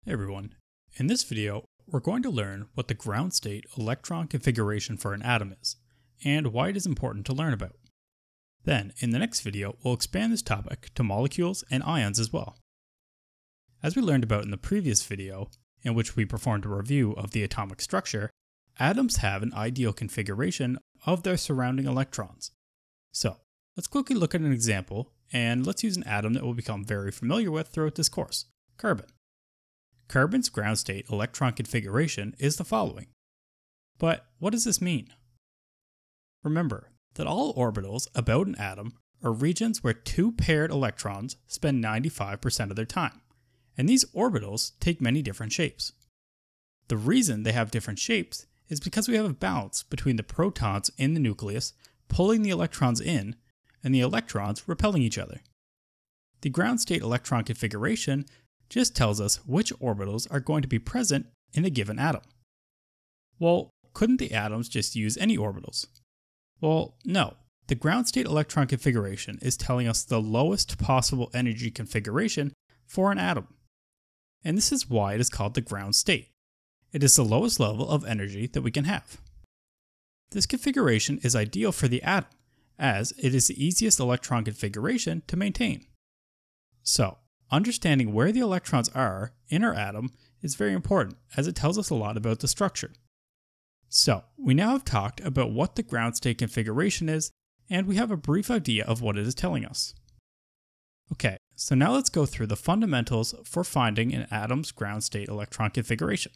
Hey everyone, in this video we're going to learn what the ground state electron configuration for an atom is, and why it is important to learn about. Then, in the next video, we'll expand this topic to molecules and ions as well. As we learned about in the previous video, in which we performed a review of the atomic structure, atoms have an ideal configuration of their surrounding electrons. So, let's quickly look at an example, and let's use an atom that we'll become very familiar with throughout this course, carbon. Carbon's ground state electron configuration is the following. But what does this mean? Remember that all orbitals about an atom are regions where two paired electrons spend 95% of their time, and these orbitals take many different shapes. The reason they have different shapes is because we have a balance between the protons in the nucleus pulling the electrons in and the electrons repelling each other. The ground state electron configuration just tells us which orbitals are going to be present in a given atom. Well, couldn't the atoms just use any orbitals? Well, no. The ground state electron configuration is telling us the lowest possible energy configuration for an atom. And this is why it is called the ground state. It is the lowest level of energy that we can have. This configuration is ideal for the atom, as it is the easiest electron configuration to maintain. So, understanding where the electrons are in our atom is very important, as it tells us a lot about the structure. So, we now have talked about what the ground state configuration is, and we have a brief idea of what it is telling us. Okay, so now let's go through the fundamentals for finding an atom's ground state electron configuration.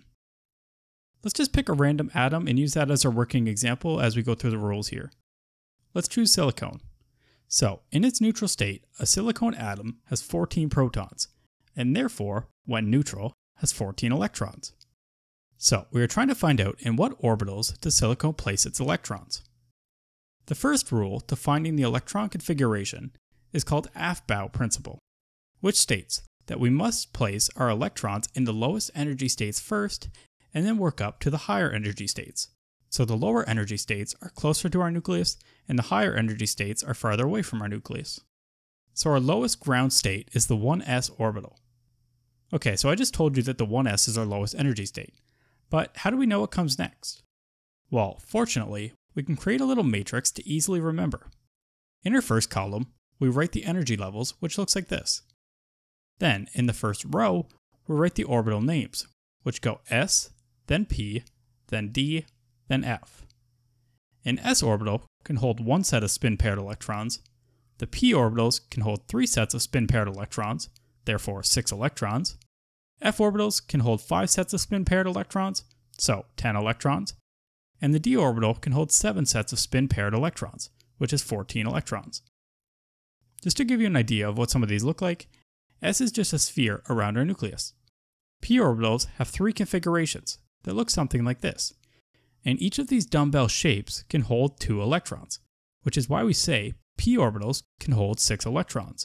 Let's just pick a random atom and use that as our working example as we go through the rules here. Let's choose silicon. So, in its neutral state, a silicon atom has 14 protons, and therefore, when neutral, has 14 electrons. So, we are trying to find out in what orbitals does silicon place its electrons. The first rule to finding the electron configuration is called Aufbau principle, which states that we must place our electrons in the lowest energy states first, and then work up to the higher energy states. So the lower energy states are closer to our nucleus, and the higher energy states are farther away from our nucleus. So our lowest ground state is the 1s orbital. Okay, so I just told you that the 1s is our lowest energy state. But how do we know what comes next? Well, fortunately, we can create a little matrix to easily remember. In our first column, we write the energy levels, which looks like this. Then, in the first row, we write the orbital names, which go s, then p, then d, then F. An s orbital can hold one set of spin-paired electrons. The p orbitals can hold 3 sets of spin-paired electrons, therefore 6 electrons. F orbitals can hold 5 sets of spin-paired electrons, so 10 electrons. And the d orbital can hold 7 sets of spin-paired electrons, which is 14 electrons. Just to give you an idea of what some of these look like, S is just a sphere around our nucleus. P orbitals have 3 configurations that look something like this. And each of these dumbbell shapes can hold 2 electrons, which is why we say p orbitals can hold 6 electrons.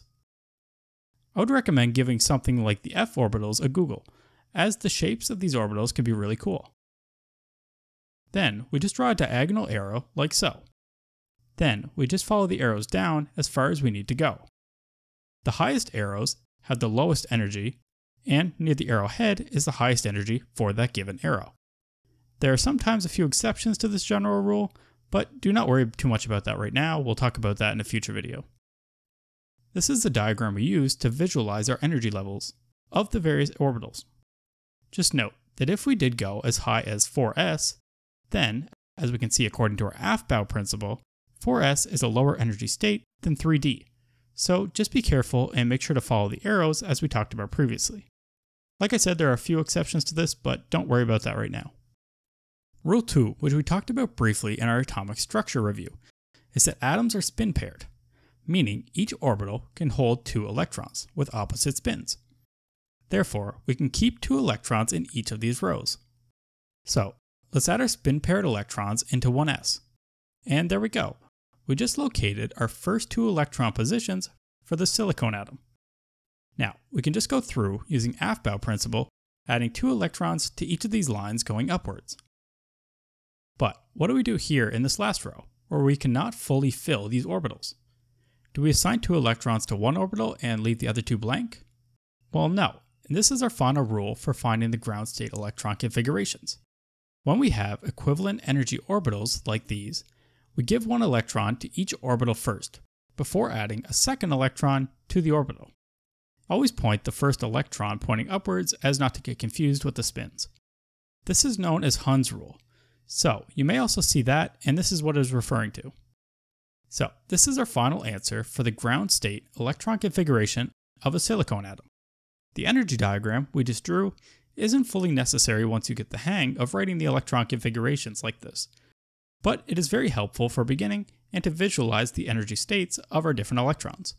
I would recommend giving something like the f orbitals a Google, as the shapes of these orbitals can be really cool. Then we just draw a diagonal arrow like so. Then we just follow the arrows down as far as we need to go. The highest arrows have the lowest energy, and near the arrowhead is the highest energy for that given arrow. There are sometimes a few exceptions to this general rule, but do not worry too much about that right now. We'll talk about that in a future video. This is the diagram we use to visualize our energy levels of the various orbitals. Just note that if we did go as high as 4s, then, as we can see according to our Aufbau principle, 4s is a lower energy state than 3d. So just be careful and make sure to follow the arrows as we talked about previously. Like I said, there are a few exceptions to this, but don't worry about that right now. Rule 2, which we talked about briefly in our atomic structure review, is that atoms are spin-paired, meaning each orbital can hold 2 electrons with opposite spins. Therefore, we can keep 2 electrons in each of these rows. So, let's add our spin-paired electrons into 1s. And there we go. We just located our first 2 electron positions for the silicon atom. Now, we can just go through using Aufbau principle, adding 2 electrons to each of these lines going upwards. But what do we do here in this last row, where we cannot fully fill these orbitals? Do we assign 2 electrons to one orbital and leave the other 2 blank? Well, no. and this is our final rule for finding the ground state electron configurations. When we have equivalent energy orbitals like these, we give one electron to each orbital first, before adding a second electron to the orbital. Always point the first electron pointing upwards as not to get confused with the spins. This is known as Hund's rule, so you may also see that, and this is what it is referring to. So this is our final answer for the ground state electron configuration of a silicon atom. The energy diagram we just drew isn't fully necessary once you get the hang of writing the electron configurations like this, but it is very helpful for beginning and to visualize the energy states of our different electrons.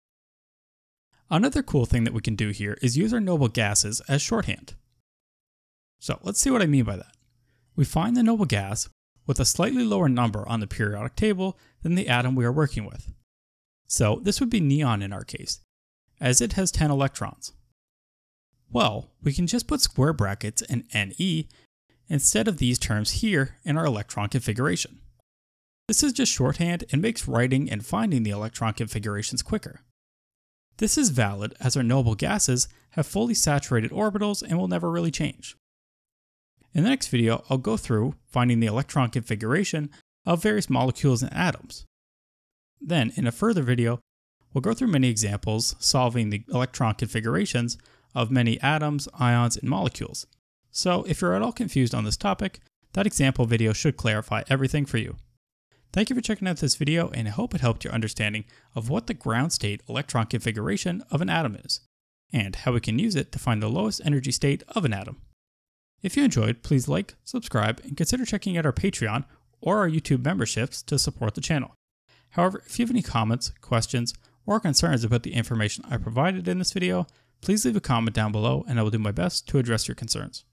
Another cool thing that we can do here is use our noble gases as shorthand. So let's see what I mean by that. We find the noble gas with a slightly lower number on the periodic table than the atom we are working with. So this would be neon in our case, as it has 10 electrons. Well, we can just put square brackets and Ne instead of these terms here in our electron configuration. This is just shorthand and makes writing and finding the electron configurations quicker. This is valid as our noble gases have fully saturated orbitals and will never really change. In the next video, I'll go through finding the electron configuration of various molecules and atoms. Then, in a further video, we'll go through many examples solving the electron configurations of many atoms, ions, and molecules. So if you're at all confused on this topic, that example video should clarify everything for you. Thank you for checking out this video, and I hope it helped your understanding of what the ground state electron configuration of an atom is, and how we can use it to find the lowest energy state of an atom. If you enjoyed, please like, subscribe, and consider checking out our Patreon or our YouTube memberships to support the channel. However, if you have any comments, questions, or concerns about the information I provided in this video, please leave a comment down below and I will do my best to address your concerns.